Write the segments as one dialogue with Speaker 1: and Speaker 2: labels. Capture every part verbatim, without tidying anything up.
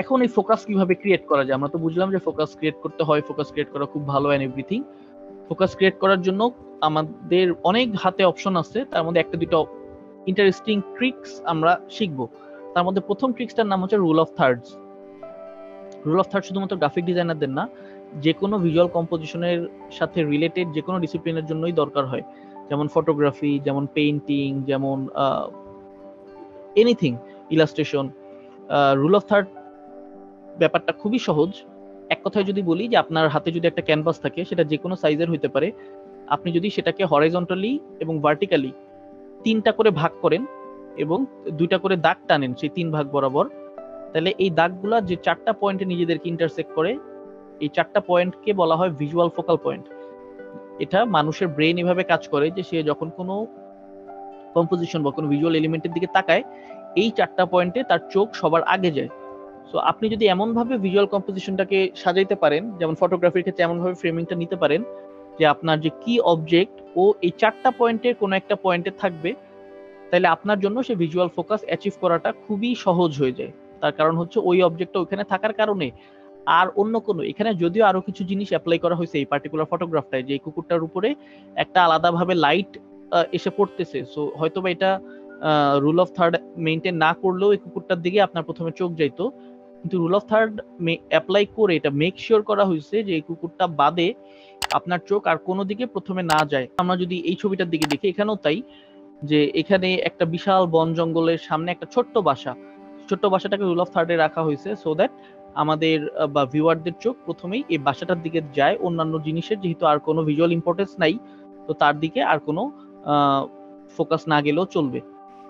Speaker 1: এখন এই ফোকাস কিভাবে ক্রিয়েট করা যায়? আমরা তো বুঝলাম যে ফোকাস ক্রিয়েট করতে হয়, ফোকাস ক্রিয়েট করা খুব ভালো এন্ড এভরিথিং। ফোকাস ক্রিয়েট করার জন্য আমাদের অনেক হাতে অপশন আছে, তার মধ্যে একটা দুটো ইন্টারেস্টিং ট্রিক্স আমরা শিখবো। তার মধ্যে প্রথম ট্রিক্সটার নাম হচ্ছে rule of thirds. Rule of third শুধুমাত্র গ্রাফিক ডিজাইনারদের না, যে কোনো ভিজুয়াল কম্পোজিশনের সাথে রিলেটেড যে কোনো ডিসিপ্লিনের জন্যই দরকার হয়। যেমন ফটোগ্রাফি, যেমন পেইন্টিং, যেমন anything, illustration. Rule of third ব্যাপারটা খুবই সহজ। এক কথায় যদি বলি যে আপনার হাতে যদি একটা ক্যানভাস থাকে, সেটা যে কোনো সাইজের হইতে পারে, আপনি যদি সেটাকে হরাইজন্টালি এবং ভার্টিক্যালি তিনটা করে ভাগ করেন এবং দুইটা করে দাগ টানেন সেই তিন ভাগ বরাবর, তাহলে এই দাগগুলা যে চারটা পয়েন্টে নিজেদেরকে ইন্টারসেক্ট করে, এই চারটা পয়েন্টকে বলা হয় ভিজুয়াল ফোকাল পয়েন্ট। এটা মানুষের ব্রেন এভাবে কাজ করে যে সে যখন কোনো কম্পোজিশন বা কোনো ভিজুয়াল এলিমেন্টের দিকে তাকায়, এই চারটা পয়েন্টে তার চোখ সবার আগে যায়। সো আপনি যদি এমন ভাবে ভিজুয়াল কম্পোজিশনটাকে সাজাইতে পারেন, যেমন ফটোগ্রাফির ক্ষেত্রে এমন ভাবে ফ্রেমিংটা নিতে পারেন যে আপনার যে কি অবজেক্ট ও এই চারটা পয়েন্টের কোনো একটা পয়েন্টে থাকবে, তাহলে আপনার জন্য সেই ভিজুয়াল ফোকাস অ্যাচিভ করাটা খুবই সহজ হয়ে যায়। তার কারণ হচ্ছে ওই অবজেক্টটা ওখানে থাকার কারণে আর অন্য কোনো, এখানে যদিও আরো কিছু জিনিস অ্যাপ্লাই করা হয়েছে এই পার্টিকুলার ফটোগ্রাফটায়, যে এই কুকুরটার উপরে একটা আলাদাভাবে লাইট এসে পড়তেছে, সো হয়তো বা এটা রুল অফ থার্ড মেইনটেইন না করলেও এই কুকুরটার দিকে আপনার প্রথমে চোখ যাইতো, কিন্তু রুল অফ থার্ড অ্যাপ্লাই করে এটা মেক শিওর করা হয়েছে যে এই কুকুরটা বাদে আপনার চোখ আর কোনো দিকে প্রথমে না যায়। আমরা যদি এই ছবিটার দিকে দেখি, এখানেও তাই, যে এখানে একটা বিশাল বন জঙ্গলের সামনে একটা ছোট্ট বাসা, ছোট্ট বাসাটাকে রুল অফ থার্ডে রাখা হয়েছে সো দ্যাট আমাদের বা ভিউয়ারদের চোখ প্রথমেই এই বাসাটার দিকে যায়, অন্যান্য জিনিসের যেহেতু আর কোনো ভিজুয়াল ইম্পর্টেন্স নাই, তো তার দিকে আর কোনো ফোকাস না গেলেও চলবে।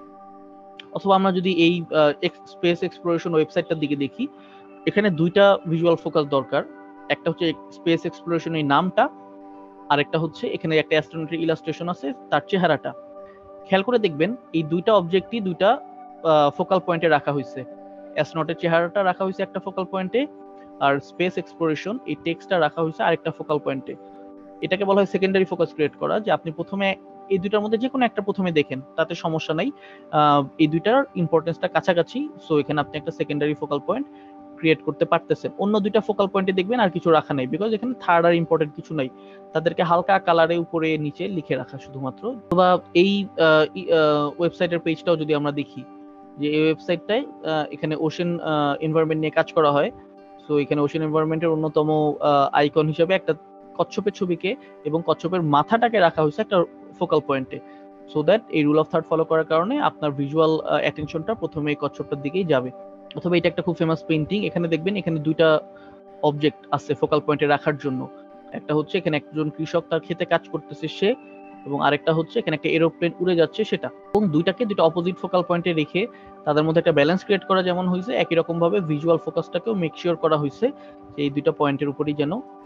Speaker 1: অথবা আমরা যদি এই স্পেস এক্সপ্লোরেশন ওয়েবসাইটটার দিকে দেখি, এখানে দুইটা ভিজুয়াল ফোকাস দরকার। একটা হচ্ছে স্পেস এক্সপ্লোরেশন এই নামটা, আর একটা হচ্ছে এখানে একটা অ্যাস্ট্রোনটের ইলাস্ট্রেশন আছে তার চেহারাটা। খেয়াল করে দেখবেন এই দুইটা অবজেক্টই দুইটা ফোকাল পয়েন্টে রাখা হয়েছে। অ্যাস্ট্রোনটের চেহারাটা রাখা হয়েছে একটা ফোকাল পয়েন্টে, আর স্পেস এক্সপ্লোরেশন এই টেক্সটটা রাখা হয়েছে আরেকটা ফোকাল পয়েন্টে। এটাকে বলা হয় সেকেন্ডারি ফোকাস ক্রিয়েট করা, যে আপনি প্রথমে এই দুইটার মধ্যে যে কোনো একটা প্রথমে দেখেন, তাতে সমস্যা নাই, এই দুইটার ইম্পর্টেন্সটা কাছাকাছি, সো এখানে আপনি একটা সেকেন্ডারি ফোকাল পয়েন্ট ক্রিয়েট করতে পারতেছেন। অন্য দুইটা ফোকাল পয়েন্টে দেখবেন আর কিছু রাখা নাই, বিকজ এখানে থার্ড আর ইম্পর্টেন্ট কিছু নাই, তাদেরকে হালকা কালারে উপরে নিচে লিখে রাখা শুধুমাত্র। অথবা এই ওয়েবসাইটের পেজটাও যদি আমরা দেখি, যে এই ওয়েবসাইটটায় এখানে ওশেন এনভায়রনমেন্ট নিয়ে কাজ করা হয়, সো এখানে ওশেন এনভায়রনমেন্টের অন্যতম আইকন হিসেবে একটা কচ্ছপের ছবিকে এবং কচ্ছপের মাথাটাকে রাখা হয়েছে একটা ফোকাল পয়েন্টে, সো দ্যাট এই রুল অফ থার্ড ফলো করার কারণে আপনার ভিজুয়াল অ্যাটেনশনটা প্রথমে এই কচ্ছপটার দিকেই যাবে। অথবা এটা একটা খুব ফেমাস পেইন্টিং, এখানে দেখবেন এখানে দুইটা অবজেক্ট আছে ফোকাল পয়েন্টে রাখার জন্য। একটা হচ্ছে এখানে একজন কৃষক তার ক্ষেতে কাজ করতেছে সে, এবং আরেকটা হচ্ছে এখানে একটা এরোপ্লেন উড়ে যাচ্ছে সেটা, এবং দুইটাকে দুইটা অপোজিট ফোকাল পয়েন্টে রেখে তাদের মধ্যে একটা ব্যালেন্স ক্রিয়েট করা যেমন হয়েছে, একই রকম ভাবে ভিজুয়াল ফোকাসটাকেও মেক শিওর করা হয়েছে যে এই দুইটা পয়েন্টের উপরেই যেন